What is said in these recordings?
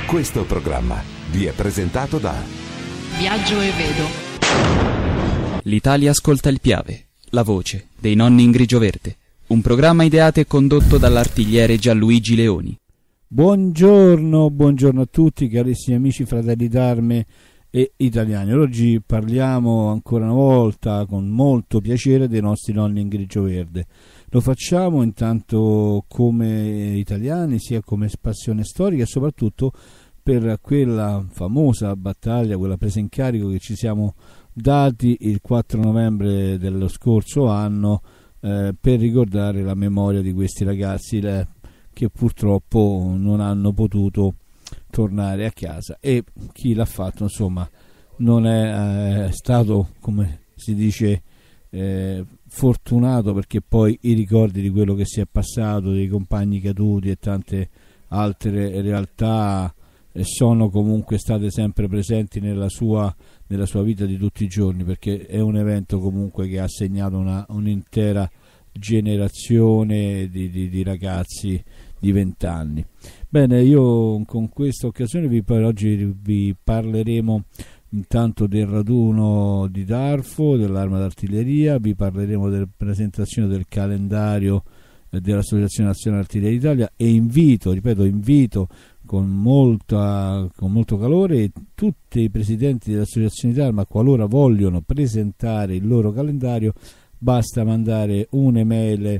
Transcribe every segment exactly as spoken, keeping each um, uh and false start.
Questo programma vi è presentato da Viaggio e Vedo. L'Italia ascolta il Piave, la voce dei nonni in grigio verde, un programma ideato e condotto dall'artigliere Gianluigi Leoni. Buongiorno, buongiorno a tutti carissimi amici, fratelli d'arme e italiani. Oggi parliamo ancora una volta con molto piacere dei nostri nonni in grigio verde. Lo facciamo intanto come italiani, sia come passione storica e soprattutto per quella famosa battaglia, quella presa in carico che ci siamo dati il quattro novembre dello scorso anno eh, per ricordare la memoria di questi ragazzi le, che purtroppo non hanno potuto tornare a casa, e chi l'ha fatto insomma non è eh, stato, come si dice, eh, fortunato, perché poi i ricordi di quello che si è passato, dei compagni caduti e tante altre realtà eh, sono comunque state sempre presenti nella sua, nella sua vita di tutti i giorni, perché è un evento comunque che ha segnato una, un'intera generazione di, di, di ragazzi di vent'anni. Bene, io con questa occasione vi, oggi vi parleremo intanto del raduno di Darfo, dell'arma d'artiglieria, vi parleremo della presentazione del calendario eh, dell'Associazione Nazionale Artiglieria d'Italia, e invito, ripeto, invito con, molta, con molto calore tutti i presidenti delle associazioni d'arma, qualora vogliono presentare il loro calendario, basta mandare un'email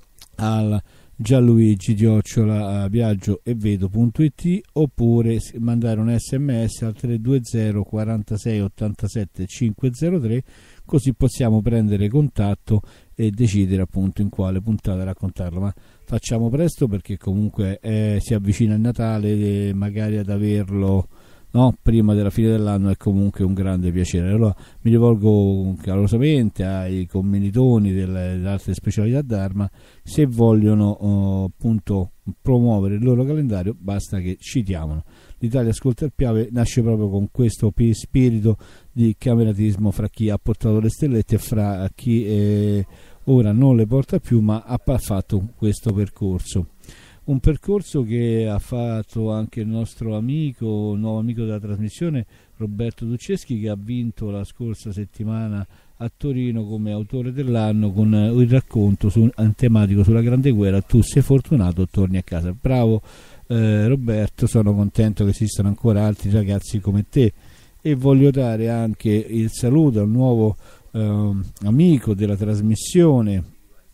al Gianluigi chiocciola viaggio e vedo punto it oppure mandare un sms al tre due zero quarantasei ottantasette cinquecentotre, così possiamo prendere contatto e decidere appunto in quale puntata raccontarlo. Ma facciamo presto, perché comunque eh, si avvicina il Natale e magari ad averlo no, prima della fine dell'anno è comunque un grande piacere. Allora mi rivolgo calorosamente ai commilitoni delle, delle altre specialità d'arma: se vogliono oh, appunto promuovere il loro calendario, basta che ci chiamano. L'Italia ascolta il Piave nasce proprio con questo spirito di cameratismo fra chi ha portato le stellette e fra chi eh, ora non le porta più, ma ha fatto questo percorso. Un percorso che ha fatto anche il nostro amico, nuovo amico della trasmissione, Roberto Ducceschi, che ha vinto la scorsa settimana a Torino come autore dell'anno con il racconto su, un tematico sulla Grande Guerra, Tu sei fortunato, torni a casa. Bravo eh, Roberto, sono contento che esistano ancora altri ragazzi come te, e voglio dare anche il saluto al nuovo eh, amico della trasmissione,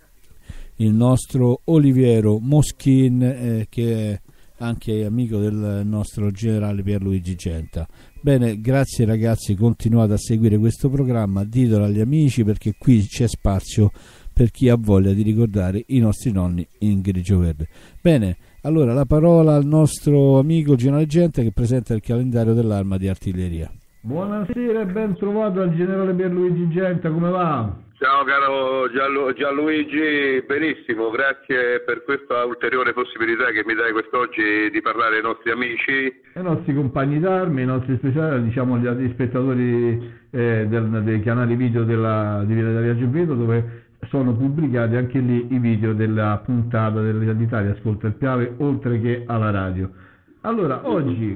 il nostro Oliviero Moschin, eh, che è anche amico del nostro generale Pierluigi Genta. Bene, grazie ragazzi, continuate a seguire questo programma, ditelo agli amici, perché qui c'è spazio per chi ha voglia di ricordare i nostri nonni in grigio verde. Bene, allora la parola al nostro amico generale Genta, che presenta il calendario dell'arma di artiglieria. Buonasera e ben trovato al generale Pierluigi Genta, come va? Ciao caro Gianlu- Gianluigi, benissimo, grazie per questa ulteriore possibilità che mi dai quest'oggi di parlare ai nostri amici. Ai nostri compagni d'armi, ai nostri speciali, diciamo agli altri spettatori eh, del, dei canali video della, di Villa Viaggio e Vedo, dove sono pubblicati anche lì i video della puntata dell'Italia Ascolta il Piave, oltre che alla radio. Allora, oggi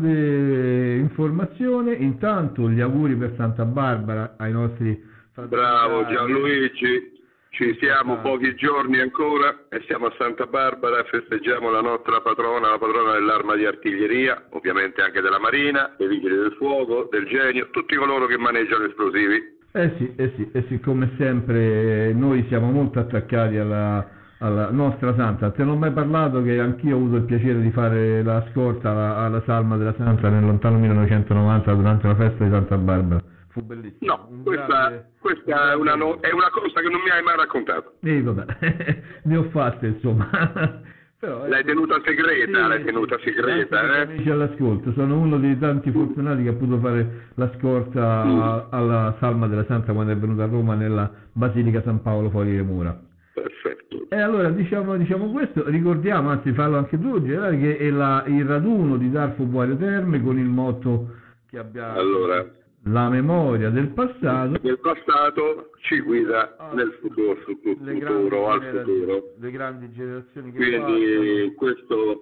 grande informazione, intanto gli auguri per Santa Barbara ai nostri... Bravo Gianluigi, ci siamo pochi giorni ancora e siamo a Santa Barbara, festeggiamo la nostra patrona, la patrona dell'arma di artiglieria, ovviamente anche della Marina, dei Vigili del Fuoco, del Genio, tutti coloro che maneggiano esplosivi. Eh sì, eh sì, eh sì, come sempre noi siamo molto attaccati alla, alla nostra Santa. Te non ho mai parlato che anch'io ho avuto il piacere di fare la scorta alla, alla salma della Santa nel lontano millenovecentonovanta durante la festa di Santa Barbara. Fu bellissimo. No, un questa, grande, questa un è, una no, è una cosa che non mi hai mai raccontato. Eh, vabbè, ne ho fatte insomma. Però, l'hai tenuta segreta, sì, l'hai tenuta sì, segreta, eh? Amici all'ascolto, sono uno dei tanti fortunati che ha potuto fare la scorta mm. a, alla salma della Santa quando è venuta a Roma nella Basilica San Paolo fuori le mura. Perfetto. E allora diciamo, diciamo questo, ricordiamo, anzi fallo anche tu, generale, che è la, il raduno di Darfo Boario Terme con il motto che abbiamo... Allora... La memoria del passato del passato ci guida ah, nel futuro, futuro, futuro al futuro. Le grandi generazioni che Quindi passano. Questo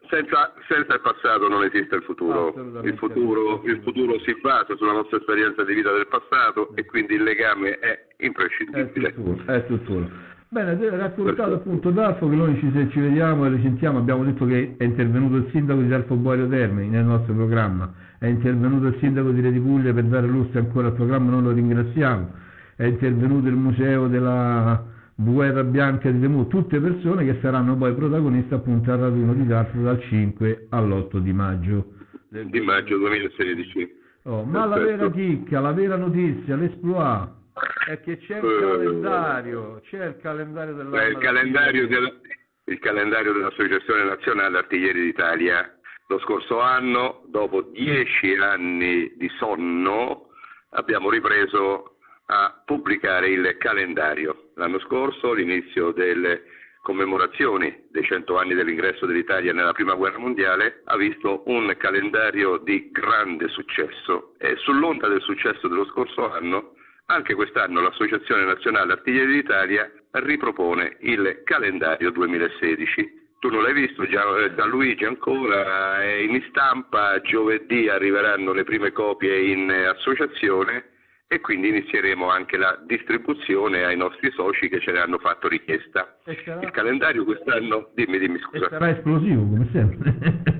senza, senza il passato non esiste il futuro. Il futuro, il futuro si basa sulla nostra esperienza di vita del passato e quindi il legame è imprescindibile. È tutto, è tutto. Bene, hai raccontato appunto Dalfo che noi ci, se ci vediamo e risentiamo, abbiamo detto che è intervenuto il sindaco di Dalfo Boario Termini nel nostro programma, è intervenuto il sindaco di Reti Puglia per dare lustro ancora al programma, noi lo ringraziamo, è intervenuto il museo della Guerra Bianca di Temu, tutte persone che saranno poi protagonisti appunto al raduno di Dalfo dal cinque all'otto di maggio. Di maggio duemilasedici. Oh, ma la vera chicca, la vera notizia, l'esploit è che c'è il uh, calendario, c'è il calendario dell'arma. Il calendario, del, il calendario dell'Associazione Nazionale Artiglieri d'Italia. Lo scorso anno, dopo dieci anni di sonno, abbiamo ripreso a pubblicare il calendario. L'anno scorso, l'inizio delle commemorazioni dei cento anni dell'ingresso dell'Italia nella Prima Guerra Mondiale ha visto un calendario di grande successo e sull'onda del successo dello scorso anno anche quest'anno l'Associazione Nazionale Artiglieri d'Italia ripropone il calendario duemilasedici. Tu non l'hai visto, Gianluigi, ancora è in stampa, giovedì arriveranno le prime copie in associazione e quindi inizieremo anche la distribuzione ai nostri soci che ce ne hanno fatto richiesta. Sarà... Il calendario quest'anno, dimmi, dimmi scusa. E sarà esplosivo come sempre.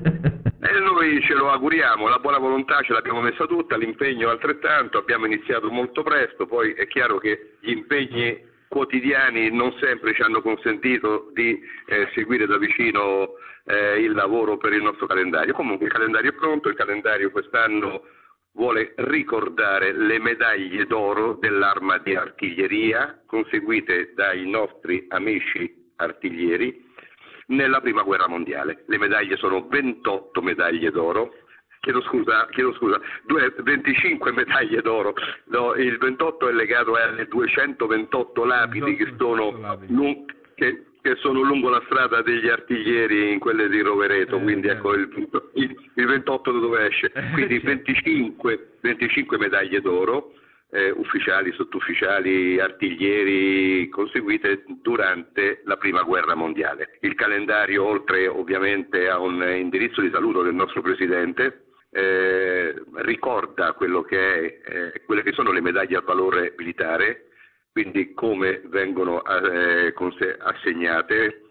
E noi ce lo auguriamo, la buona volontà ce l'abbiamo messa tutta, l'impegno altrettanto, abbiamo iniziato molto presto, poi è chiaro che gli impegni quotidiani non sempre ci hanno consentito di eh, seguire da vicino eh, il lavoro per il nostro calendario. Comunque il calendario è pronto, il calendario quest'anno vuole ricordare le medaglie d'oro dell'arma di artiglieria conseguite dai nostri amici artiglieri nella Prima Guerra Mondiale. Le medaglie sono ventotto medaglie d'oro, chiedo scusa, chiedo scusa, due, venticinque medaglie d'oro, no, il ventotto è legato alle duecentoventotto lapidi che sono, lung- che, che sono lungo la strada degli artiglieri in quelle di Rovereto, eh, quindi eh. ecco il, il, il ventotto da dove esce, quindi venticinque, venticinque medaglie d'oro. Eh, ufficiali, sottufficiali, artiglieri conseguite durante la Prima Guerra Mondiale. Il calendario, oltre ovviamente a un indirizzo di saluto del nostro Presidente, eh, ricorda quello che è, eh, quelle che sono le medaglie al valore militare, quindi come vengono eh, assegnate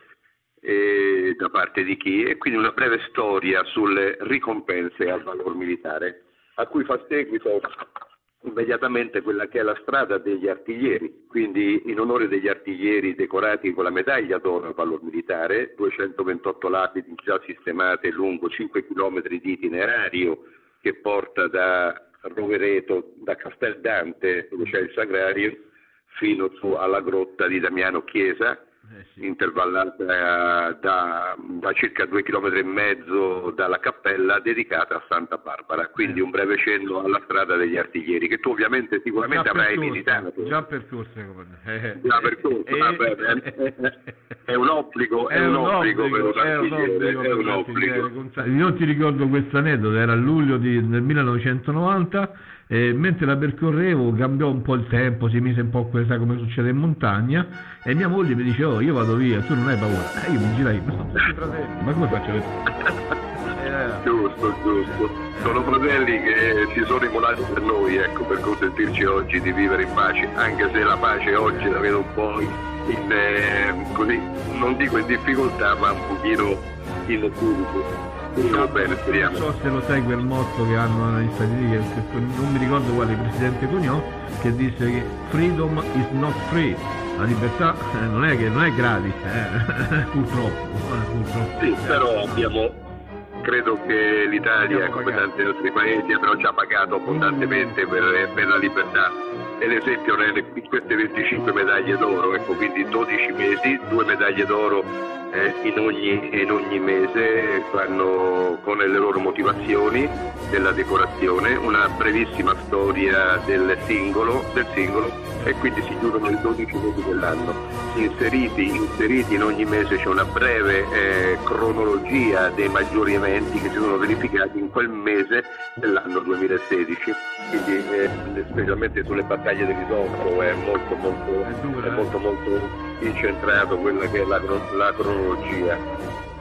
e da parte di chi, e quindi una breve storia sulle ricompense al valor militare, a cui fa seguito immediatamente quella che è la strada degli artiglieri, quindi in onore degli artiglieri decorati con la medaglia d'oro al valor militare, duecentoventotto lapidi già sistemate lungo cinque chilometri di itinerario che porta da Rovereto, da Casteldante, dove c'è il Sagrario, fino su alla grotta di Damiano Chiesa, eh sì. intervallata da, da circa due chilometri e mezzo dalla cappella dedicata a Santa Barbara, quindi eh. un breve cenno alla strada degli artiglieri che tu ovviamente sicuramente già avrai visitato. Già percorse, eh. già percorso, eh. vabbè, è, è un obbligo, è, è un, un obbligo, obbligo per un artigliere, è un obbligo. Io ti ricordo questo aneddoto, era a luglio di, del millenovecentonovanta. E mentre la percorrevo cambiò un po' il tempo, si mise un po' questa come succede in montagna e mia moglie mi dice: oh, io vado via, tu non hai paura. E io mi girai, no, ma come faccio a giusto, giusto, sono fratelli che si sono immolati per noi, ecco, per consentirci oggi di vivere in pace, anche se la pace oggi la vedo un po' in, in eh, così, non dico in difficoltà, ma un pochino in occulto. No, bene, speriamo. Non so se lo sai quel motto che hanno negli Stati Uniti, che, che non mi ricordo quale, il presidente Cognò, che disse che freedom is not free, la libertà eh, non è che non è gratis, eh, purtroppo, purtroppo. Sì, però abbiamo, credo che l'Italia, come tanti altri paesi, abbiano già pagato abbondantemente per, per la libertà. E l'esempio in queste venticinque medaglie d'oro, ecco, quindi dodici mesi, due medaglie d'oro eh, in, ogni, in ogni mese, fanno con le loro motivazioni della decorazione, una brevissima storia del singolo, del singolo e quindi si chiudono i dodici mesi dell'anno. Inseriti, inseriti in ogni mese c'è una breve eh, cronologia dei maggiori eventi che si sono verificati in quel mese dell'anno duemilasedici, quindi eh, specialmente sulle battaglie dell'Isonzo è molto molto, è molto, molto incentrato quella che è la, la cronologia.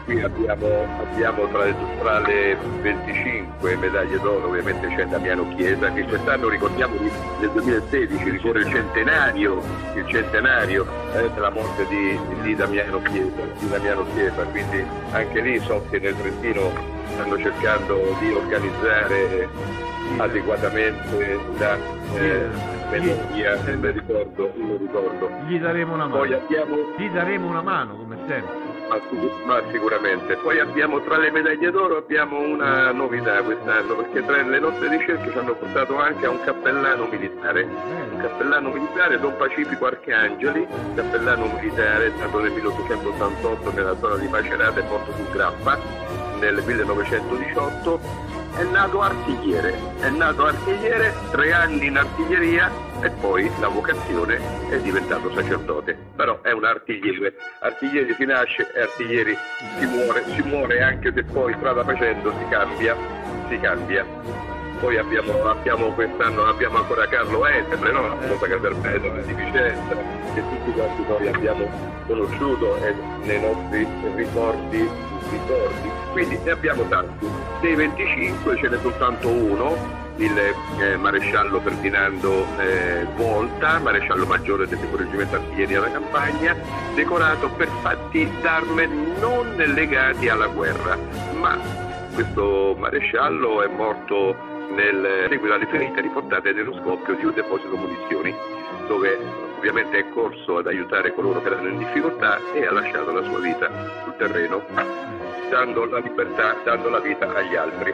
qui abbiamo, abbiamo tra, le, tra le venticinque medaglie d'oro, ovviamente c'è Damiano Chiesa, che quest'anno ricordiamo nel duemilasedici ricorre il centenario, il centenario eh, della morte di, di, Damiano Chiesa, di Damiano Chiesa, quindi anche lì so che nel Trentino stanno cercando di organizzare adeguatamente la eh, memoria, me ricordo, me ricordo. Gli daremo una mano. Poi abbiamo... Gli daremo una mano, come sempre. Ma, ma sicuramente. Poi abbiamo tra le medaglie d'oro abbiamo una novità quest'anno, perché tra le nostre ricerche ci hanno portato anche a un cappellano militare, un cappellano militare, Don Pacifico Arcangeli, cappellano militare, nato nel milleottocentottantotto nella zona di Macerata e morto su Grappa nel millenovecentodiciotto. È nato artigliere, è nato artigliere, tre anni in artiglieria e poi la vocazione è diventato sacerdote. Però è un artigliere, artigliere si nasce e artiglieri si muore, si muore anche se poi strada facendo si cambia, si cambia. Poi abbiamo, abbiamo quest'anno abbiamo ancora Carlo Esembre, no? La famosa Caserbeto di Vicenza, che tutti quanti noi abbiamo conosciuto e nei nostri ricordi, ricordi. Quindi ne abbiamo tanti. Dei venticinque ce n'è soltanto uno, il eh, maresciallo Ferdinando eh, Volta, maresciallo maggiore del Reggimento Artiglieria della Campagna, decorato per fatti d'arme non legati alla guerra, ma questo maresciallo è morto nel seguito alle ferite riportate nello scoppio di un deposito munizioni, dove ovviamente è corso ad aiutare coloro che erano in difficoltà e ha lasciato la sua vita sul terreno, dando la libertà, dando la vita agli altri.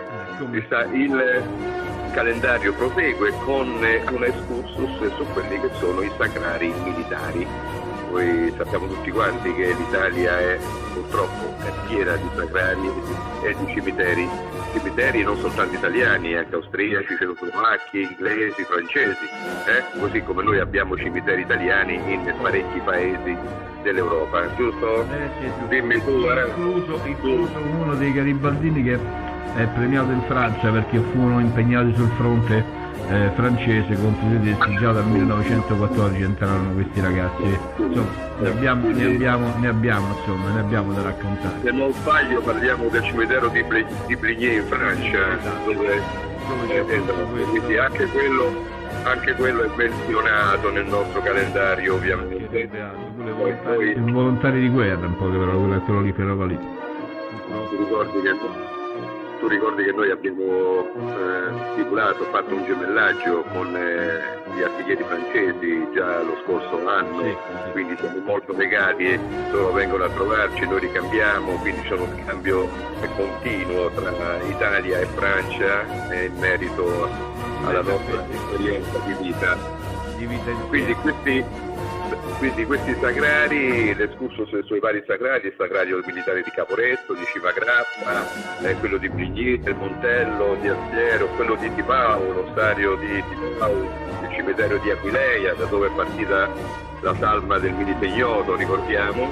Il calendario prosegue con un excursus su quelli che sono i sacrari militari. Noi sappiamo tutti quanti che l'Italia è purtroppo è piena di sacrari e di cimiteri, cimiteri non soltanto italiani, anche austriaci, cecoslovacchi, inglesi, francesi, eh? Così come noi abbiamo cimiteri italiani in parecchi paesi dell'Europa, giusto? Eh, sì, Dimmi tu, eh? incluso, incluso uno dei garibaldini che è premiato in Francia perché furono impegnati sul fronte eh, francese contro i tedeschi. Già dal millenovecentoquattordici entrarono questi ragazzi. Insomma, ne abbiamo, ne abbiamo, ne abbiamo, insomma, ne abbiamo da raccontare. Se non sbaglio parliamo del cimitero di, Ple- di Pligny in Francia, dove, dove eh, esatto, quindi anche quello, anche quello è menzionato nel nostro calendario, ovviamente. Poi, poi, i volontari di guerra, un po' che però quello lì però lì. Tu ricordi che Tu ricordi che noi abbiamo eh, stipulato, fatto un gemellaggio con eh, gli artiglieri francesi già lo scorso anno, sì, sì. Quindi siamo molto legati e loro vengono a trovarci, noi ricambiamo, quindi c'è uno scambio continuo tra Italia e Francia in merito alla nostra esperienza di vita. Di vita quindi questi Quindi questi sagrari, l'escursus sui vari sagrari, il sagrario militare di Caporetto, di Civagrappa, eh, quello di Pligny, del Montello, di Alziero, quello di Tipao, lo stadio di Tipao, il cimitero di Aquileia, da dove è partita la salma del Milite Ignoto, ricordiamo,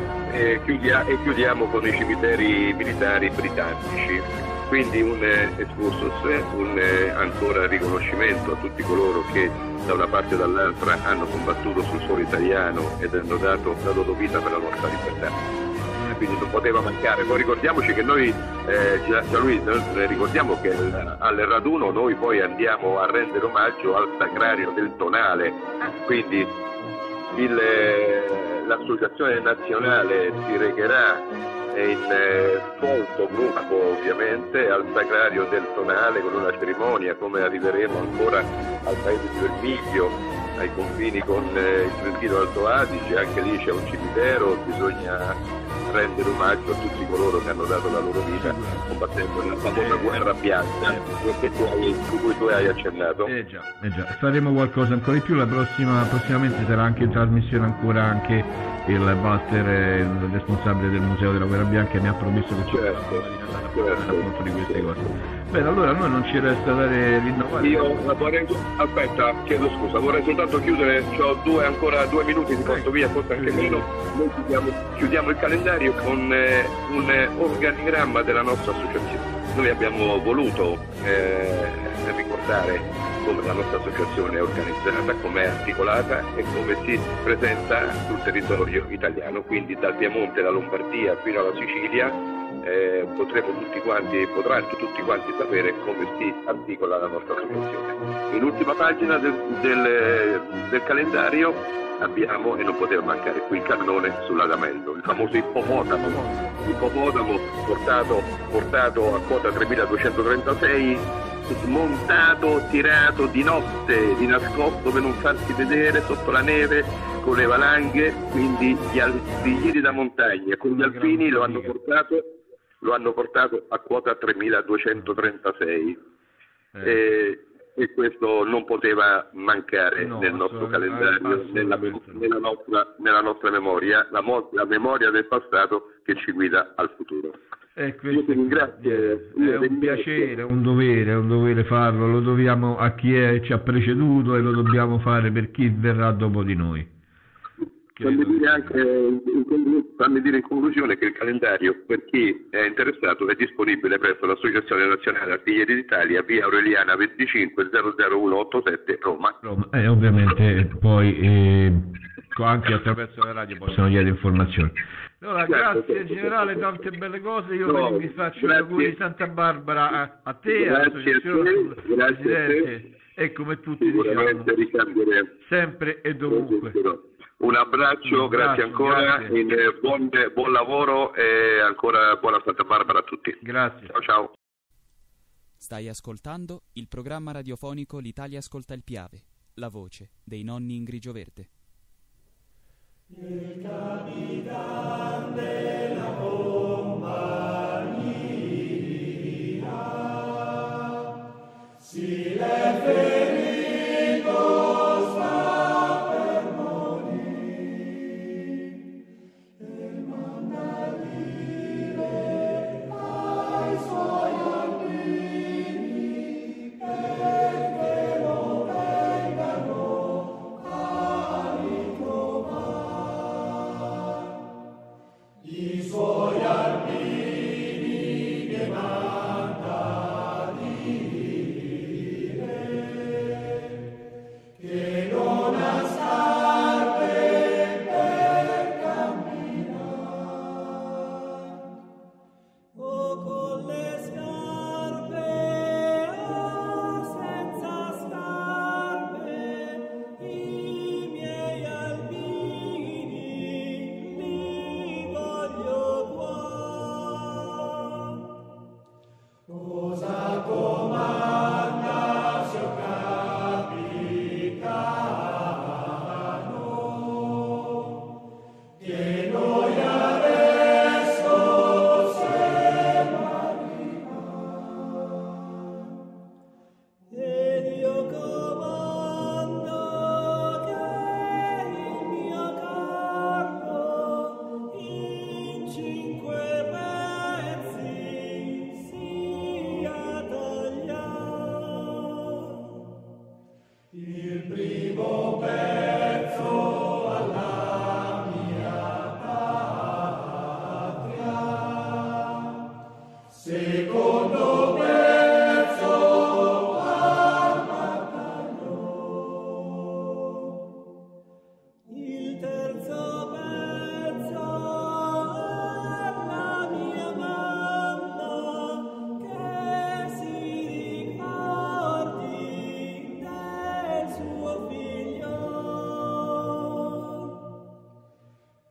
e, chiudia- e chiudiamo con i cimiteri militari britannici. Quindi un eh, excursus, un eh, ancora riconoscimento a tutti coloro che da una parte e dall'altra hanno combattuto sul suolo italiano ed hanno dato la loro vita per la nostra libertà. Quindi non poteva mancare. Poi ricordiamoci che noi, eh, Gianluigi, eh, ricordiamo che al, al raduno noi poi andiamo a rendere omaggio al Sacrario del Tonale. Quindi il, eh, l'associazione nazionale si recherà in eh, folto gruppo ovviamente al Sacrario del Tonale con una cerimonia, come arriveremo ancora al paese di Vermiglio, ai confini con eh, il Trentino Alto Adige. Anche lì c'è un cimitero, bisogna rendere omaggio a tutti coloro che hanno dato la loro vita combattendo nella famosa guerra bianca che tu hai, su cui tu hai accennato. Eh già, eh già, faremo qualcosa ancora di più. La prossima, prossimamente sarà anche in trasmissione ancora anche il Walter, il responsabile del Museo della Guerra Bianca, mi ha promesso che ci certo, sarà appunto di queste cose. Bene, allora a noi non ci resta dare rinnovare. Io vorrei, aspetta, chiedo scusa, vorrei soltanto chiudere, ho due, ancora due minuti, ti porto via, forse anche meno. Noi chiudiamo, chiudiamo il calendario con eh, un eh, organigramma della nostra associazione. Noi abbiamo voluto eh, ricordare come la nostra associazione è organizzata, come è articolata e come si presenta sul territorio italiano, quindi dal Piemonte, la Lombardia fino alla Sicilia. Eh, potremo tutti quanti, potranno tutti quanti sapere come si articola la nostra associazione. In ultima pagina del, del, del calendario abbiamo, e non poteva mancare qui, il cannone sull'Adamello, il famoso ippopotamo, ippopotamo portato, portato a quota tremiladuecentotrentasei, smontato, tirato di notte, di nascosto per non farsi vedere sotto la neve con le valanghe, quindi gli alpinieri da montagna con gli alpini lo hanno portato lo hanno portato a quota tremiladuecentotrentasei eh. e, e questo non poteva mancare no, nel nostro calendario, nella, nella, nostra, nella nostra memoria, la, mo- la memoria del passato che ci guida al futuro. Eh, Io ti ringrazio, è, è un piacere, un dovere, è un dovere farlo, lo dobbiamo a chi è, ci ha preceduto e lo dobbiamo fare per chi verrà dopo di noi. Fammi dire, anche, fammi dire in conclusione che il calendario, per chi è interessato, è disponibile presso l'Associazione Nazionale Artiglieri d'Italia, via Aureliana venticinque zero zero uno ottantasette, Roma. Roma. Eh, ovviamente poi eh, anche attraverso la radio possono chiedere informazioni. Allora, certo, grazie certo, generale, certo. Tante belle cose, io no, vi faccio gli auguri di Santa Barbara a, a te, all'associazione, al Presidente, e come tutti diciamo, sempre e dovunque. Un abbraccio, Un grazie, grazie ancora, grazie. In, eh, buon, buon lavoro e ancora buona Santa Barbara a tutti. Grazie. Ciao ciao. Stai ascoltando il programma radiofonico L'Italia ascolta il Piave, la voce dei nonni in grigio verde. Il capitan della compagnia si l'è ferito.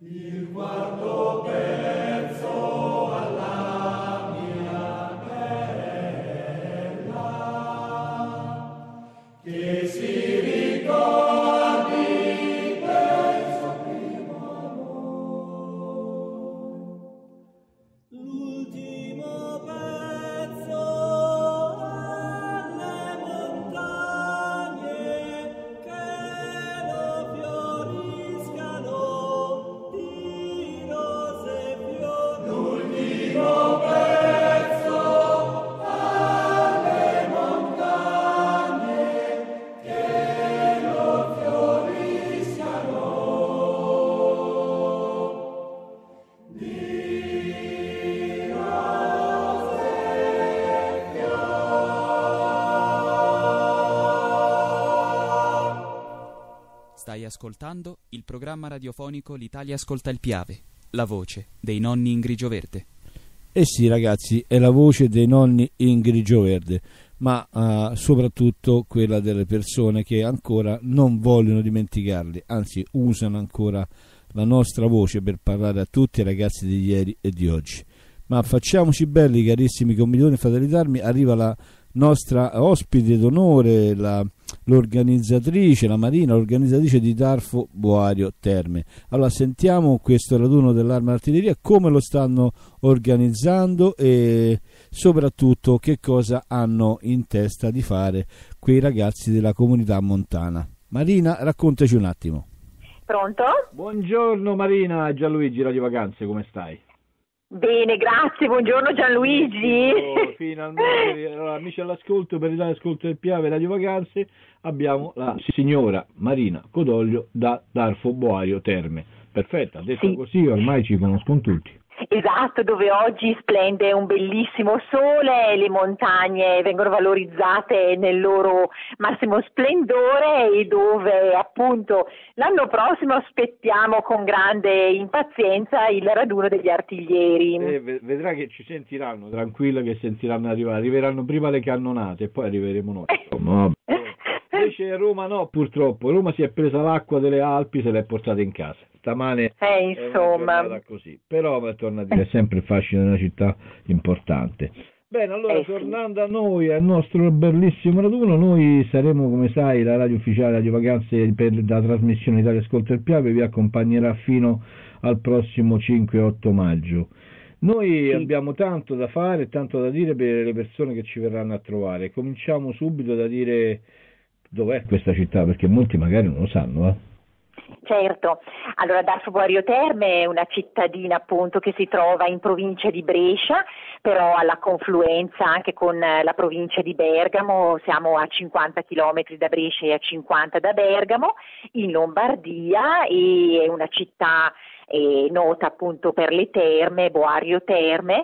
Quarto pezzo alla mia ascoltando il programma radiofonico L'Italia ascolta il Piave, la voce dei nonni in grigio verde. Eh sì ragazzi, è la voce dei nonni in grigio verde, ma uh, soprattutto quella delle persone che ancora non vogliono dimenticarli, anzi usano ancora la nostra voce per parlare a tutti i ragazzi di ieri e di oggi. Ma facciamoci belli, carissimi commilitoni e fratelli d'armi, arriva la nostra ospite d'onore, la, l'organizzatrice, la Marina, l'organizzatrice di Darfo Boario Terme. Allora sentiamo questo raduno dell'Arma d'Artiglieria, come lo stanno organizzando e soprattutto che cosa hanno in testa di fare quei ragazzi della comunità montana. Marina, raccontaci un attimo. Pronto? Buongiorno Marina, Gianluigi, Radio Vacanze, come stai? Bene, grazie, buongiorno Gianluigi. Oh, finalmente, allora, amici all'ascolto, per l'Italia ascolto del Piave Radio Vacanze, abbiamo la signora Marina Codoglio da Darfo Boario Terme. Perfetto, ha detto sì. Così ormai ci conoscono tutti. Esatto, dove oggi splende un bellissimo sole, le montagne vengono valorizzate nel loro massimo splendore e dove appunto l'anno prossimo aspettiamo con grande impazienza il raduno degli artiglieri. Eh, vedrà che ci sentiranno, tranquilla che sentiranno arrivare, arriveranno prima le cannonate e poi arriveremo noi. No, invece Roma no, purtroppo, Roma si è presa l'acqua delle Alpi, se l'è portata in casa. Stamane eh, insomma. È così, però torna a dire, è sempre il fascino di una città importante. Bene, allora eh, tornando sì. a noi, al nostro bellissimo raduno, noi saremo, come sai, la radio ufficiale Radio Vacanze per la trasmissione Italia Ascolta il Piave, vi accompagnerà fino al prossimo cinque otto maggio. Noi sì. abbiamo tanto da fare, tanto da dire per le persone che ci verranno a trovare. Cominciamo subito da dire dov'è questa città, perché molti magari non lo sanno, eh? Certo, allora Darfo Boario Terme è una cittadina appunto che si trova in provincia di Brescia, però alla confluenza anche con la provincia di Bergamo, siamo a cinquanta chilometri da Brescia e a cinquanta da Bergamo, in Lombardia, e è una città è nota appunto per le terme, Boario Terme,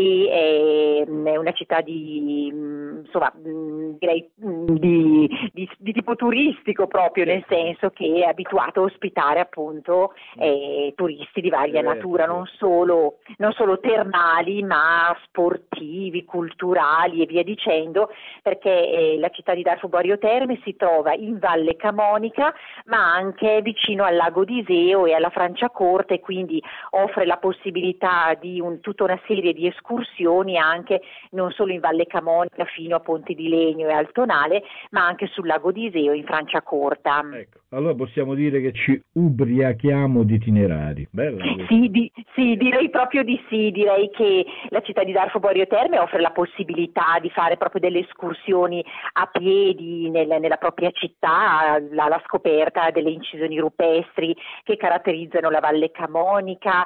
e è una città di, insomma, direi di, di, di tipo turistico proprio, nel senso che è abituato a ospitare appunto eh, turisti di varia natura, non solo, non solo termali ma sportivi, culturali e via dicendo, perché eh, la città di Darfo Boario Terme si trova in Valle Camonica ma anche vicino al lago di Iseo e alla Franciacorta, e quindi offre la possibilità di un, tutta una serie di escursioni anche non solo in Valle Camonica fino a Ponte di Legno e Altonale, ma anche sul lago di Iseo in Franciacorta. Ecco, allora possiamo dire che ci ubriachiamo di itinerari. Bella sì, di, sì, direi proprio di sì, direi che la città di Darfo Boario Terme offre la possibilità di fare proprio delle escursioni a piedi nel, nella propria città, la, la scoperta delle incisioni rupestri che caratterizzano la Valle Camonica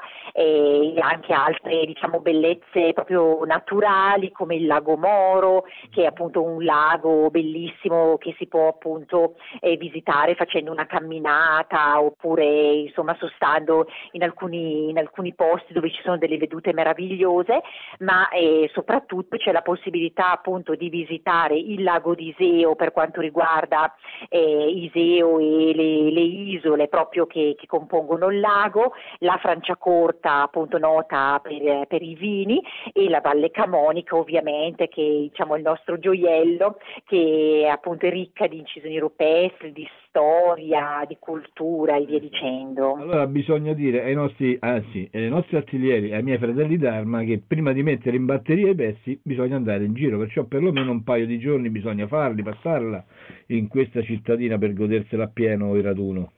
e anche altre, diciamo, bellezze proprio naturali come il lago Moro, che è appunto un lago bellissimo che si può appunto eh, visitare facendo una camminata oppure insomma sostando in alcuni, in alcuni posti dove ci sono delle vedute meravigliose, ma eh, soprattutto c'è la possibilità appunto di visitare il lago di Iseo per quanto riguarda eh, Iseo e le, le isole proprio che, che compongono il lago, la Franciacorta appunto nota per, per i vini, e la Valle Camonica ovviamente che diciamo è il nostro gioiello, che appunto è ricca di incisioni rupestri, di storia, di cultura e via dicendo. Allora bisogna dire ai nostri, anzi, ai nostri artiglieri, ai miei fratelli d'arma, che prima di mettere in batteria i pezzi bisogna andare in giro, perciò perlomeno un paio di giorni bisogna farli, passarla in questa cittadina per godersela appieno il raduno.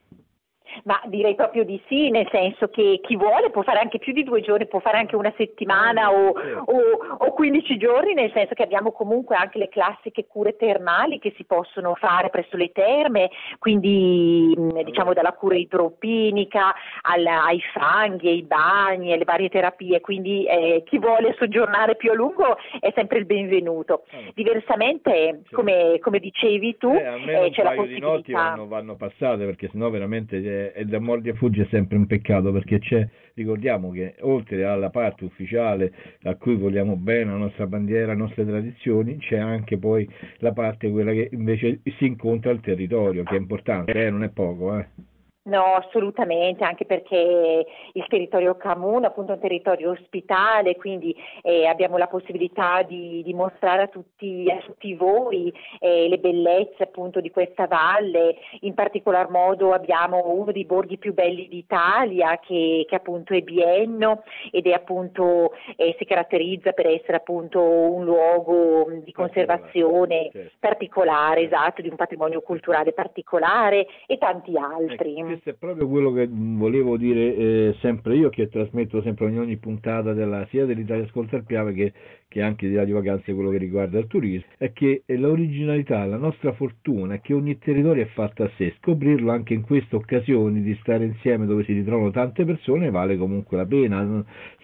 Ma direi proprio di sì, nel senso che chi vuole può fare anche più di due giorni, può fare anche una settimana o, o, o quindici giorni, nel senso che abbiamo comunque anche le classiche cure termali che si possono fare presso le terme, quindi diciamo dalla cura idropinica alla, ai fanghi, ai bagni, alle varie terapie, quindi eh, chi vuole soggiornare più a lungo è sempre il benvenuto. Diversamente, come, come dicevi tu, eh, almeno eh, c'è un la paio possibilità... di notti vanno, vanno passate, perché sennò veramente e da mordi e fuggi è sempre un peccato, perché c'è, ricordiamo che oltre alla parte ufficiale a cui vogliamo bene, la nostra bandiera, le nostre tradizioni, c'è anche poi la parte quella che invece si incontra al territorio, che è importante, eh, non è poco, eh. No, assolutamente, anche perché il territorio Camun appunto è un territorio ospitale, quindi eh, abbiamo la possibilità di, di mostrare a tutti, a tutti voi eh, le bellezze appunto di questa valle. In particolar modo abbiamo uno dei borghi più belli d'Italia che, che appunto è Bienno ed è appunto eh, si caratterizza per essere appunto un luogo di conservazione certo. particolare, esatto, di un patrimonio culturale particolare e tanti altri. Ecco, questo è proprio quello che volevo dire eh, sempre io, che trasmetto sempre in ogni puntata della, sia dell'Italia Ascolta il Piave che, che anche di Radio Vacanze, quello che riguarda il turismo, è che l'originalità, la nostra fortuna è che ogni territorio è fatto a sé. Scoprirlo anche in queste occasioni di stare insieme dove si ritrovano tante persone vale comunque la pena,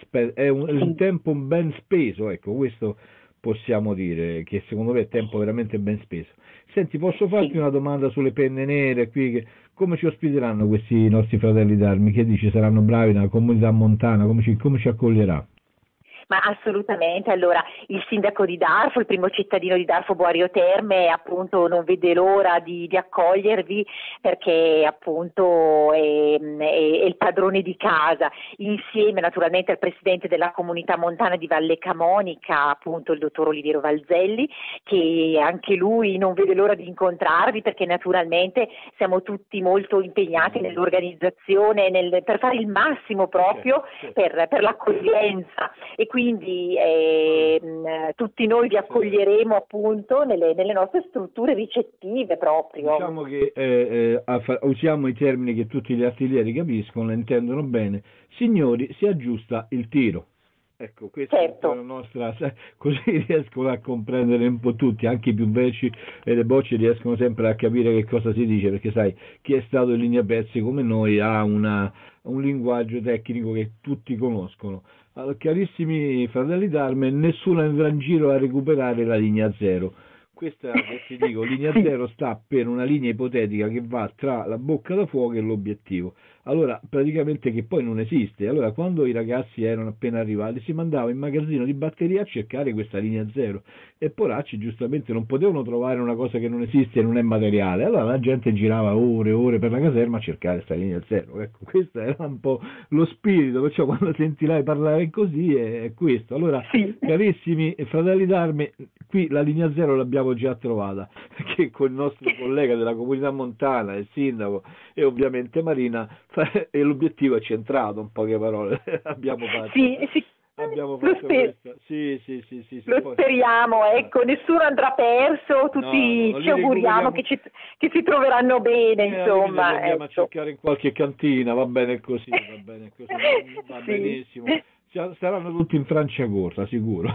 è un, è un tempo ben speso, ecco, questo possiamo dire che secondo me è tempo veramente ben speso. Senti, posso farti Sì. una domanda sulle penne nere qui? Che, come ci ospiteranno questi nostri fratelli d'armi? Che dici, saranno bravi nella comunità montana? Come ci, come ci accoglierà? Ma assolutamente, allora il sindaco di Darfo, il primo cittadino di Darfo, Boario Terme, appunto non vede l'ora di, di accogliervi perché appunto è, è, è il padrone di casa, insieme naturalmente al presidente della comunità montana di Valle Camonica, appunto il dottor Oliviero Valzelli, che anche lui non vede l'ora di incontrarvi perché naturalmente siamo tutti molto impegnati nell'organizzazione, nel, per fare il massimo proprio per, per l'accoglienza. E quindi eh, tutti noi vi accoglieremo appunto nelle, nelle nostre strutture ricettive proprio. Diciamo che eh, eh, usiamo i termini che tutti gli artiglieri capiscono, intendono bene. Signori, si aggiusta il tiro. Ecco, questa certo. è la nostra, così riescono a comprendere un po' tutti, anche i più vecchi e le bocce riescono sempre a capire che cosa si dice, perché sai, chi è stato in linea pezzi come noi ha una, un linguaggio tecnico che tutti conoscono. Allora, carissimi fratelli d'arme, nessuno andrà in giro a recuperare la linea zero. Questa che ti dico, linea zero sta per una linea ipotetica che va tra la bocca da fuoco e l'obiettivo. Allora, praticamente che poi non esiste. Allora, quando i ragazzi erano appena arrivati, si mandava in magazzino di batteria a cercare questa linea zero. E poracci, giustamente, non potevano trovare una cosa che non esiste e non è materiale. Allora la gente girava ore e ore per la caserma a cercare questa linea zero. Ecco, questo era un po' lo spirito, perciò quando sentirai parlare così è, è questo. Allora, sì. Carissimi fratelli d'arme, qui la linea zero l'abbiamo già trovata, perché con il nostro collega della comunità montana, il sindaco e ovviamente Marina, e l'obiettivo è centrato, in poche parole. abbiamo fatto, sì, sì. abbiamo fatto sper- questo. Sì, sì, sì, sì, lo poi... speriamo, ecco, nessuno andrà perso, tutti no, no, ci auguriamo che, ci, che si troveranno bene, eh, insomma. Andiamo ecco. a cercare in qualche cantina, va bene così, va bene così, va sì. benissimo. Saranno tutti in Francia corta, sicuro.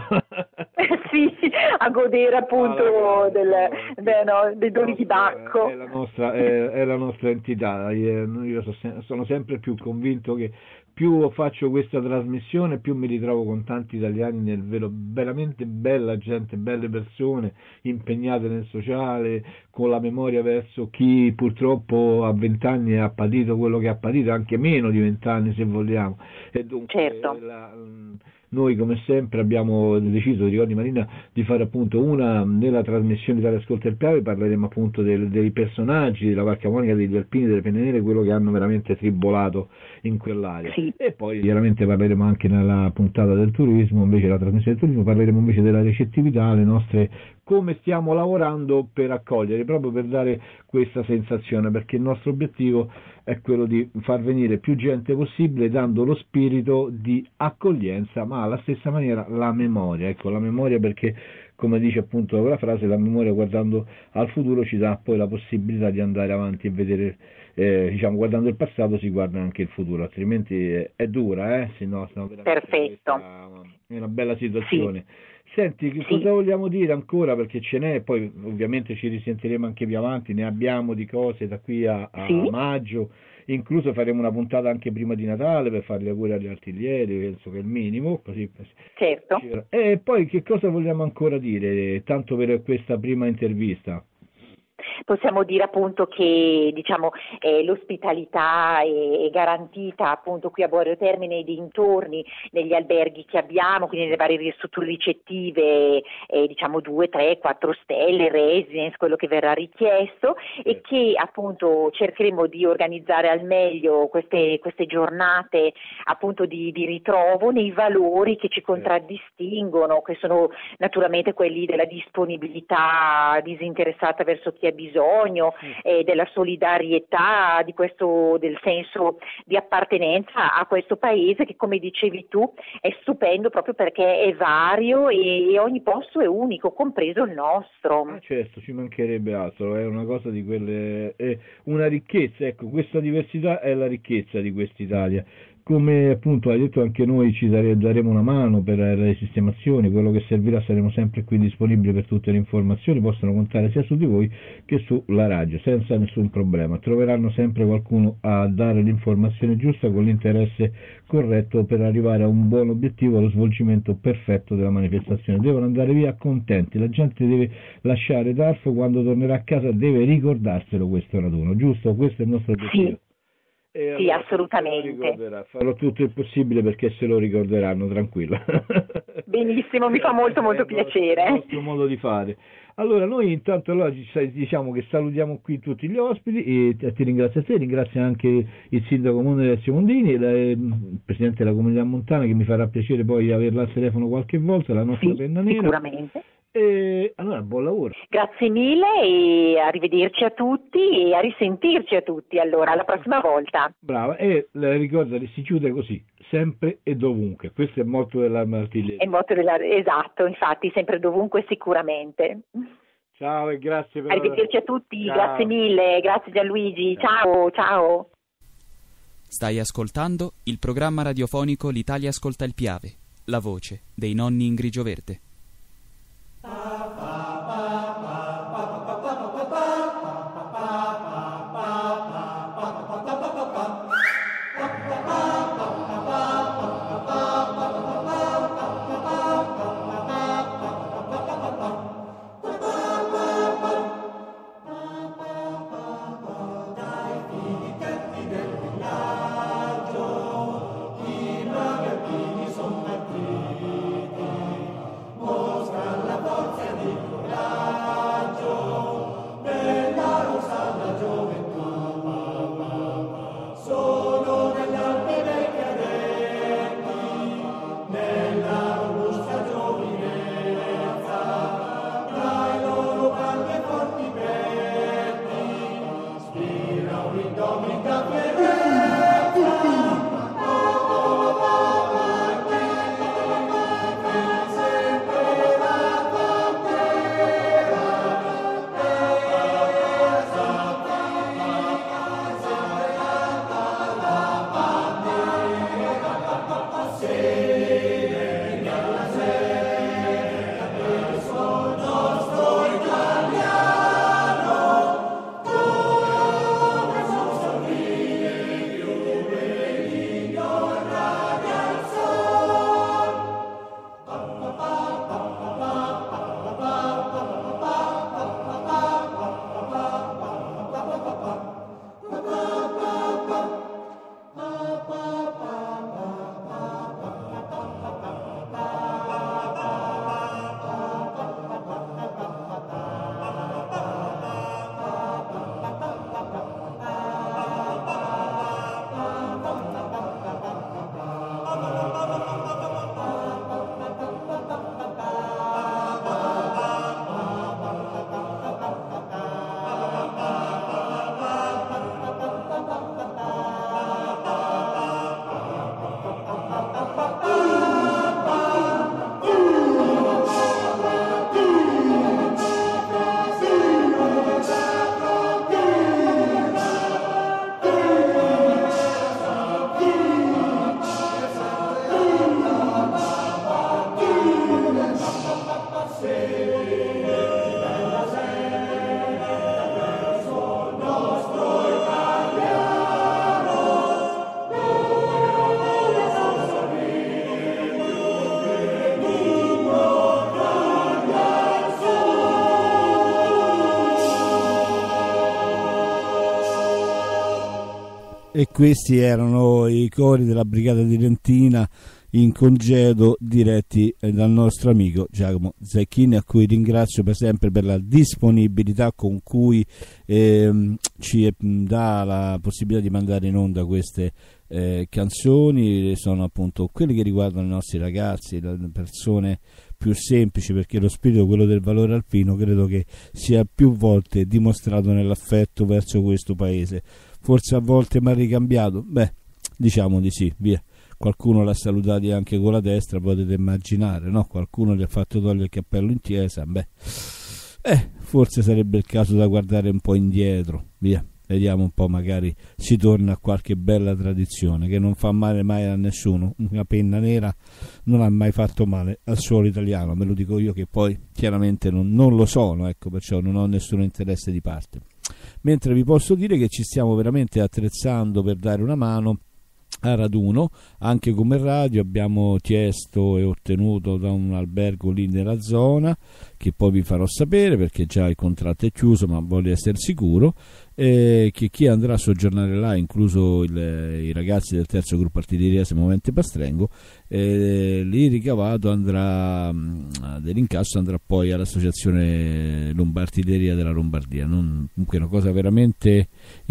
Sì, a godere appunto ah, del, no, del, no, dei doni di Bacco. È la nostra, è, è la nostra entità. Io sono sempre più convinto che più faccio questa trasmissione, più mi ritrovo con tanti italiani nel vero, veramente bella gente, belle persone, impegnate nel sociale, con la memoria verso chi purtroppo a vent'anni ha patito quello che ha patito, anche meno di vent'anni se vogliamo. E dunque, certo. la, noi come sempre abbiamo deciso, ricordi Marina, di fare appunto una nella trasmissione di Ascolta il Piave, parleremo appunto del, dei personaggi della Val Camonica, degli alpini, delle penne nere, quello che hanno veramente tribolato in quell'area. Sì. E poi chiaramente parleremo anche nella puntata del turismo, invece la trasmissione del turismo, parleremo invece della recettività, le nostre, come stiamo lavorando per accogliere, proprio per dare questa sensazione, perché il nostro obiettivo è quello di far venire più gente possibile dando lo spirito di accoglienza, ma alla stessa maniera la memoria, ecco, la memoria, perché come dice appunto la frase, la memoria guardando al futuro ci dà poi la possibilità di andare avanti e vedere, eh, diciamo, guardando il passato si guarda anche il futuro, altrimenti è, è dura, eh? Se no, no, perfetto, è una bella situazione. Sì. Senti, che sì. cosa vogliamo dire ancora, perché ce n'è, poi ovviamente ci risentiremo anche più avanti, ne abbiamo di cose da qui a, a sì. maggio, incluso faremo una puntata anche prima di Natale per fare gli auguri agli artiglieri, penso che è il minimo, così. Certo. E poi che cosa vogliamo ancora dire, tanto per questa prima intervista? possiamo dire appunto che diciamo eh, l'ospitalità è, è garantita appunto qui a Borio Termine e dintorni negli alberghi che abbiamo, quindi nelle varie strutture ricettive, eh, diciamo due, tre, quattro stelle, residence, quello che verrà richiesto, e che appunto cercheremo di organizzare al meglio queste, queste giornate appunto di, di ritrovo nei valori che ci contraddistinguono, che sono naturalmente quelli della disponibilità disinteressata verso chi ha bisogno, eh, della solidarietà, di questo, del senso di appartenenza a questo paese che, come dicevi tu, è stupendo proprio perché è vario e, e ogni posto è unico, compreso il nostro. Ah, certo, ci mancherebbe altro, è una cosa di quelle, è una ricchezza, ecco, questa diversità è la ricchezza di quest'Italia. Come appunto hai detto, anche noi ci daremo una mano per le sistemazioni, quello che servirà, saremo sempre qui disponibili per tutte le informazioni, possono contare sia su di voi che sulla radio senza nessun problema, troveranno sempre qualcuno a dare l'informazione giusta con l'interesse corretto per arrivare a un buon obiettivo, allo svolgimento perfetto della manifestazione. Devono andare via contenti, la gente deve lasciare Darfo, quando tornerà a casa deve ricordarselo questo raduno, giusto? Questo è il nostro obiettivo. Sì. E sì, allora, assolutamente. Farò tutto il possibile perché se lo ricorderanno, tranquillo. Benissimo, mi fa molto molto piacere. È il nostro modo di fare. Allora, noi intanto allora diciamo che salutiamo qui tutti gli ospiti e ti ringrazio a te, ringrazio anche il sindaco Comune Alessio Mondini, il presidente della comunità montana, che mi farà piacere poi averla al telefono qualche volta, la nostra sì, penna nera. Sicuramente. E allora buon lavoro. Grazie mille e arrivederci a tutti e a risentirci a tutti, allora alla prossima volta. Brava, e ricordati, si chiude così, sempre e dovunque, questo è il motto dell'Arma d'Artiglieria. È il motto della... Esatto, infatti, sempre e dovunque sicuramente. Ciao e grazie per arrivederci a tutti, ciao. Grazie mille, grazie Gianluigi, ciao, ciao. Stai ascoltando il programma radiofonico L'Italia ascolta il Piave, la voce dei nonni in grigio verde. I ragazzini sono partiti, E questi erano i cori della Brigata Tirentina in congedo, diretti dal nostro amico Giacomo Zecchini, a cui ringrazio per sempre per la disponibilità con cui ehm, ci dà la possibilità di mandare in onda queste eh, canzoni. Sono appunto quelle che riguardano i nostri ragazzi, le persone più semplici, perché lo spirito, quello del valore alpino, credo che sia più volte dimostrato nell'affetto verso questo paese. Forse a volte mi ha ricambiato, beh, diciamo di sì, via. Qualcuno l'ha salutati anche con la destra, potete immaginare, no? Qualcuno gli ha fatto togliere il cappello in chiesa, beh, eh, forse sarebbe il caso da guardare un po' indietro, via, vediamo un po', magari si torna a qualche bella tradizione che non fa male mai a nessuno. Una penna nera non ha mai fatto male al suolo italiano, me lo dico io che poi chiaramente non, non lo sono, ecco, perciò non ho nessun interesse di parte. Mentre vi posso dire che ci stiamo veramente attrezzando per dare una mano a raduno, anche come radio. Abbiamo chiesto e ottenuto da un albergo lì nella zona, che poi vi farò sapere perché già il contratto è chiuso, ma voglio essere sicuro, eh, che chi andrà a soggiornare là, incluso il, i ragazzi del terzo gruppo artiglieria Semovente Pastrengo, eh, lì ricavato andrà dell'incasso andrà poi all'associazione Lombartiglieria della Lombardia. Non, comunque una cosa veramente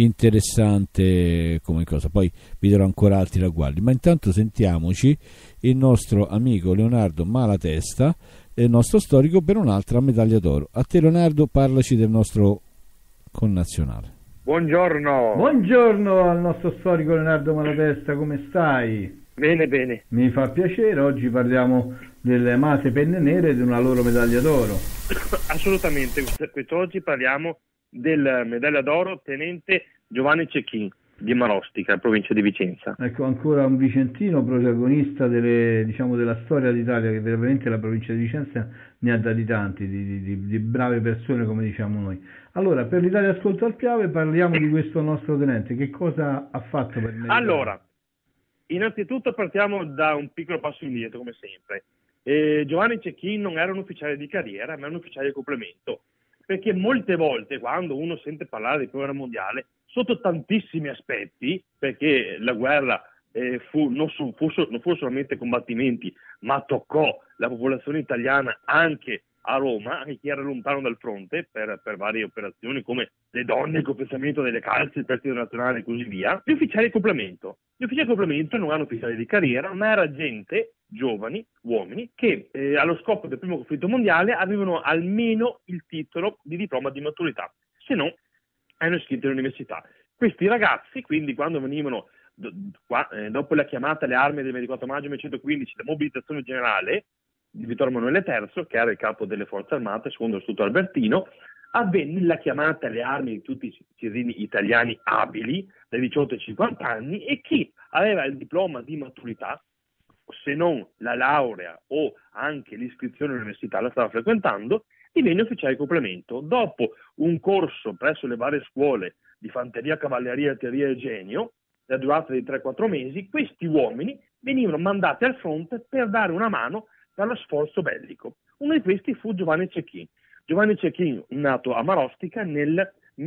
interessante come cosa, poi vi darò ancora altri ragguagli, ma intanto sentiamoci il nostro amico Leonardo Malatesta, il nostro storico, per un'altra medaglia d'oro. A te Leonardo, parlaci del nostro connazionale. Buongiorno. Buongiorno al nostro storico Leonardo Malatesta, come stai? Bene, bene. Mi fa piacere, oggi parliamo delle amate penne nere e di una loro medaglia d'oro. Assolutamente, quest'oggi parliamo del medaglia d'oro tenente Giovanni Cecchin di Marostica, provincia di Vicenza. Ecco, ancora un vicentino protagonista delle, diciamo, della storia d'Italia, che veramente la provincia di Vicenza ne ha dati tanti, di, di, di brave persone, come diciamo noi. Allora, per l'Italia Ascolta al Piave parliamo di questo nostro tenente, che cosa ha fatto per me? Allora, innanzitutto partiamo da un piccolo passo indietro, come sempre. Eh, Giovanni Cecchin non era un ufficiale di carriera, ma un ufficiale di complemento, perché molte volte quando uno sente parlare di prima guerra mondiale, sotto tantissimi aspetti, perché la guerra eh, fu, non, su, fu, non fu solamente combattimenti, ma toccò la popolazione italiana anche a Roma, anche chi era lontano dal fronte per, per varie operazioni come le donne, il confessamento delle calze, il partito nazionale e così via. Gli ufficiali di complemento. Gli ufficiali di complemento non erano ufficiali di carriera, ma era gente, giovani, uomini, che eh, allo scopo del primo conflitto mondiale avevano almeno il titolo di diploma di maturità, se no erano iscritti all'università. Questi ragazzi, quindi, quando venivano do, qua, eh, dopo la chiamata alle armi del ventiquattro maggio millenovecentoquindici, la mobilitazione generale di Vittorio Emanuele terzo, che era il capo delle forze armate, secondo il Statuto Albertino, avvenne la chiamata alle armi di tutti i cittadini italiani abili dai diciotto ai cinquanta anni, e chi aveva il diploma di maturità, se non la laurea o anche l'iscrizione all'università, la stava frequentando, divenne ufficiale di complemento. Dopo un corso presso le varie scuole di fanteria, cavalleria, artiglieria e genio, la durata di tre quattro mesi, questi uomini venivano mandati al fronte per dare una mano dallo sforzo bellico. Uno di questi fu Giovanni Cecchin. Giovanni Cecchin, nato a Marostica nel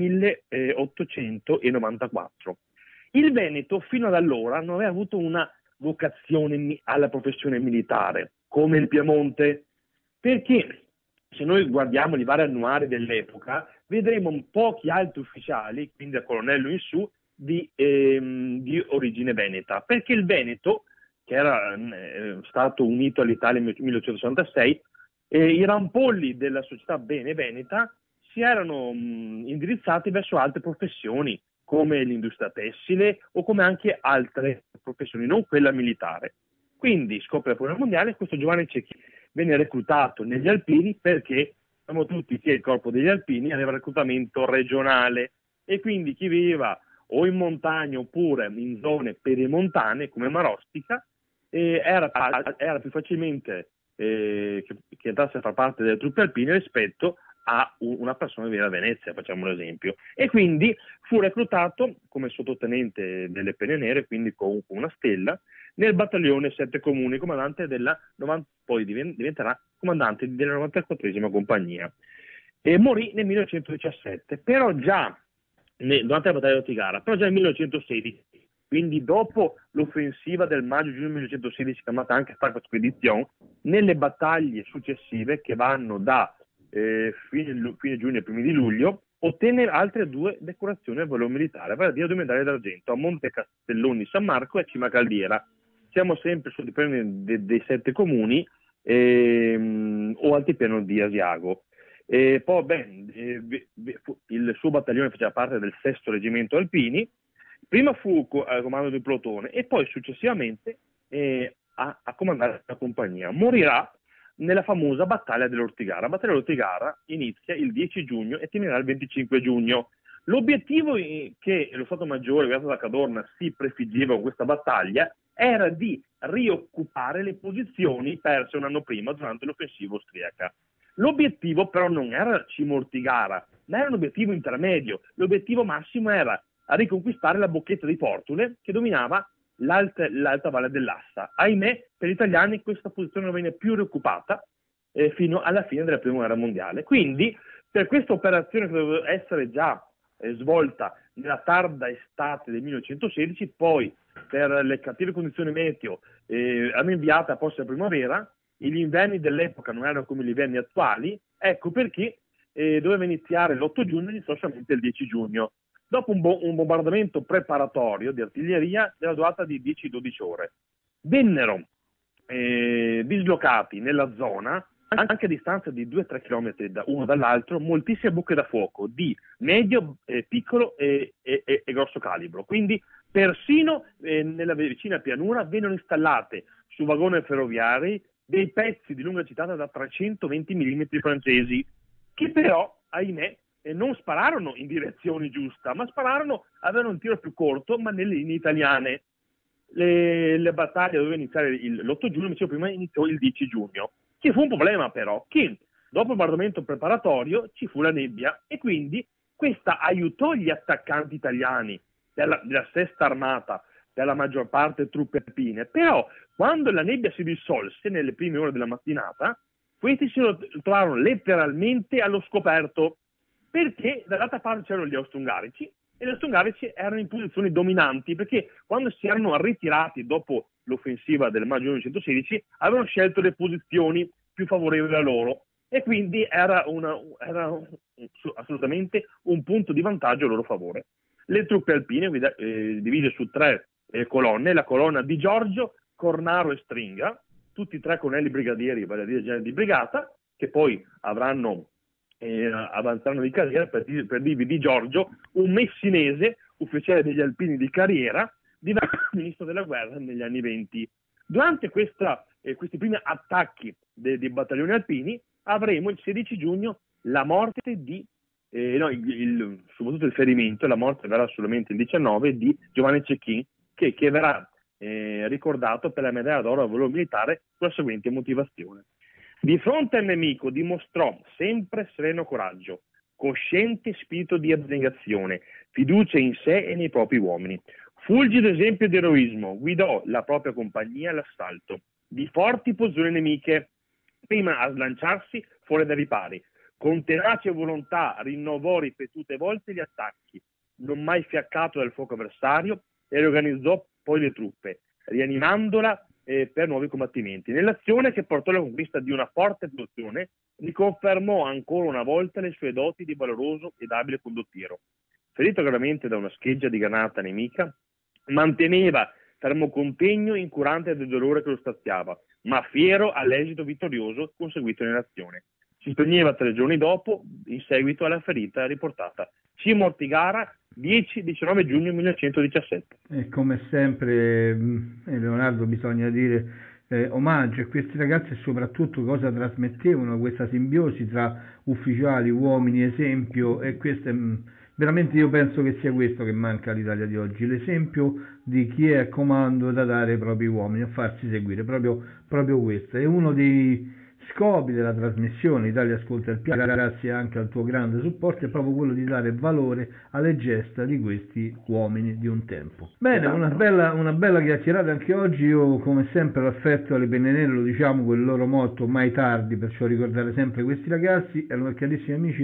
milleottocentonovantaquattro. Il Veneto fino ad allora non aveva avuto una vocazione alla professione militare come il Piemonte, perché se noi guardiamo i vari annuari dell'epoca vedremo pochi alti ufficiali, quindi da colonnello in su, di, ehm, di origine veneta, perché il Veneto, che era eh, stato unito all'Italia nel milleottocentosessantasei, eh, i rampolli della società bene veneta si erano mh, indirizzati verso altre professioni come l'industria tessile o come anche altre professioni, non quella militare. Quindi scopre la prima guerra mondiale, questo Giovanni Cecchin venne reclutato negli Alpini, perché sappiamo tutti che il corpo degli Alpini aveva reclutamento regionale, e quindi chi viveva o in montagna oppure in zone perimontane come Marostica eh, era, era più facilmente eh, che, che entrasse a far parte delle truppe alpine rispetto a una persona che viene da Venezia, facciamo un esempio, e quindi fu reclutato come sottotenente delle penne nere, quindi con una stella, nel battaglione sette comuni, comandante della novanta, poi diventerà comandante della novantaquattresima compagnia, e morì nel millenovecentodiciassette. Però già ne, durante la battaglia di Otigara, però già nel millenovecentosedici Quindi dopo l'offensiva del maggio-giugno millenovecentosedici, chiamata anche Sacra Spedizione, nelle battaglie successive che vanno da eh, fine, fine giugno e primi di luglio, ottenne altre due decorazioni al valore militare, vale a dire due medaglie d'argento a Monte Castelloni San Marco e a Cima Caldiera. Siamo sempre sul dipende dei, dei sette comuni ehm, o altipiano di Asiago. E poi beh, eh, il suo battaglione faceva parte del sesto reggimento alpini. Prima fu al comando del plotone e poi successivamente eh, a, a comandare la compagnia. Morirà nella famosa battaglia dell'Ortigara. La battaglia dell'Ortigara inizia il dieci giugno e terminerà il venticinque giugno. L'obiettivo che lo Stato Maggiore, guidato da Cadorna, si prefiggeva con questa battaglia era di rioccupare le posizioni perse un anno prima durante l'offensiva austriaca. L'obiettivo però non era Cima Ortigara, ma era un obiettivo intermedio. L'obiettivo massimo era a riconquistare la bocchetta di Portule che dominava l'alta, l'alta valle dell'Assa. Ahimè, per gli italiani questa posizione non venne più rioccupata eh, fino alla fine della Prima Guerra Mondiale. Quindi, per questa operazione che doveva essere già eh, svolta nella tarda estate del millenovecentosedici, poi per le cattive condizioni meteo eh, hanno inviato a posto della primavera, gli inverni dell'epoca non erano come gli inverni attuali, ecco perché eh, doveva iniziare l'otto giugno e iniziò solamente il dieci giugno. Dopo un, bo- un bombardamento preparatorio di artiglieria della durata di dieci dodici ore. Vennero eh, dislocati nella zona, anche a distanza di due tre chilometri da uno dall'altro, moltissime bocche da fuoco di medio, eh, piccolo e, e, e, e grosso calibro. Quindi persino eh, nella vicina pianura vennero installate su vagoni ferroviari dei pezzi di lunga gittata da trecentoventi millimetri francesi, che però, ahimè, e non spararono in direzione giusta, ma spararono, avevano un tiro più corto, ma nelle linee italiane. Le, le battaglie dovevano iniziare il, l'otto giugno, dicevo prima, iniziò il dieci giugno. Ci fu un problema però, che dopo il bombardamento preparatorio ci fu la nebbia e quindi questa aiutò gli attaccanti italiani della, della sesta armata, della maggior parte truppe alpine, però quando la nebbia si dissolse nelle prime ore della mattinata, questi si trovarono letteralmente allo scoperto, perché dall'altra parte c'erano gli austro-ungarici e gli austro-ungarici erano in posizioni dominanti, perché quando si erano ritirati dopo l'offensiva del maggio millenovecentosedici avevano scelto le posizioni più favorevoli a loro e quindi era, una, era un, assolutamente un punto di vantaggio a loro favore. Le truppe alpine eh, divise su tre eh, colonne, la colonna di Giorgio, Cornaro e Stringa, tutti e tre colonnelli brigadieri, vale a dire generali di brigata, che poi avranno Eh, avanzarono di carriera. Per, per dirvi di Giorgio, un messinese, ufficiale degli alpini di carriera, divenne ministro della guerra negli anni venti. Durante questa, eh, questi primi attacchi dei, dei battaglioni alpini avremo il sedici giugno la morte di, eh, no, il, il, soprattutto il ferimento, la morte verrà solamente il diciannove, di Giovanni Cecchin, che, che verrà eh, ricordato per la medaglia d'oro al valore militare con la seguente motivazione. Di fronte al nemico dimostrò sempre sereno coraggio, cosciente spirito di abnegazione, fiducia in sé e nei propri uomini. Fulgido esempio di eroismo, guidò la propria compagnia all'assalto di forti posizioni nemiche, prima a slanciarsi fuori dai ripari. Con tenace volontà rinnovò ripetute volte gli attacchi, non mai fiaccato dal fuoco avversario, e riorganizzò poi le truppe, rianimandola Eh, per nuovi combattimenti. Nell'azione che portò alla conquista di una forte posizione, riconfermò ancora una volta le sue doti di valoroso ed abile condottiero. Ferito gravemente da una scheggia di granata nemica, manteneva fermo contegno incurante del dolore che lo straziava, ma fiero all'esito vittorioso conseguito nell'azione. Si spegneva tre giorni dopo, in seguito alla ferita riportata. Cima Ortigara, dieci diciannove giugno millenovecentodiciassette. E come sempre, eh, Leonardo, bisogna dire eh, omaggio a questi ragazzi e soprattutto cosa trasmettevano, questa simbiosi tra ufficiali, uomini, esempio, e questo è, veramente io penso che sia questo che manca all'Italia di oggi, l'esempio di chi è a comando da dare ai propri uomini, a farsi seguire, proprio, proprio questo. È uno dei scopi della trasmissione Italia Ascolta il Piave, grazie anche al tuo grande supporto, è proprio quello di dare valore alle gesta di questi uomini di un tempo. Bene, una bella, una bella chiacchierata anche oggi. Io come sempre l'affetto alle penne nere, lo diciamo, quel loro motto mai tardi, perciò ricordare sempre questi ragazzi. E allora, carissimi amici,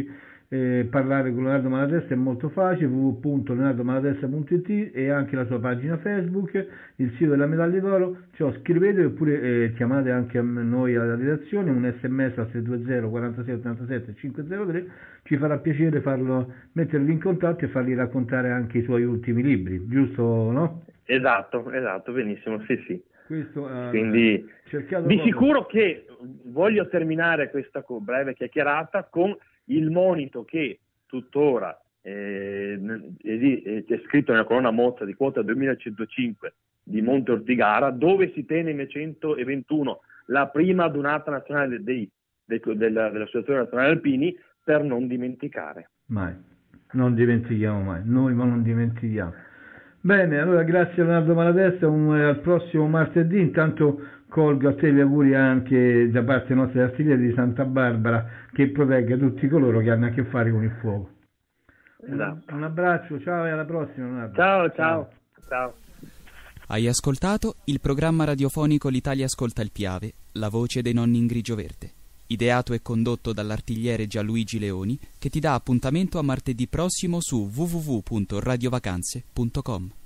eh, parlare con Leonardo Malatesta è molto facile, w w w punto leonardo malatesta punto i t, e anche la sua pagina Facebook, il sito della medaglia d'oro. Cioè, scrivete oppure eh, chiamate anche a noi alla redazione, un sms al sei due zero quarantasei ottantasette cinquecentotre, ci farà piacere farlo, mettervi in contatto e fargli raccontare anche i suoi ultimi libri, giusto, no? Esatto, esatto, benissimo, sì sì. Questo, uh, Quindi di proprio... sicuro che voglio terminare questa breve chiacchierata con il monito che tuttora eh, è, è scritto nella colonna mozza di quota duemilacentocinque di Monte Ortigara, dove si tiene nel centoventuno la prima adunata nazionale dei, dei, della, dell'Associazione Nazionale Alpini, per non dimenticare. Mai, non dimentichiamo mai, noi ma non dimentichiamo. Bene, allora grazie a Leonardo Malatesta, un, eh, al prossimo martedì. Intanto colgo a te gli auguri anche da parte nostra artiglieri di Santa Barbara, che protegga tutti coloro che hanno a che fare con il fuoco. Esatto. Un, un abbraccio, ciao e alla prossima, Leonardo. Ciao, ciao, ciao. Hai ascoltato il programma radiofonico L'Italia ascolta il Piave, la voce dei nonni in grigio verde, ideato e condotto dall'artigliere Gianluigi Leoni, che ti dà appuntamento a martedì prossimo su w w w punto radiovacanze punto com.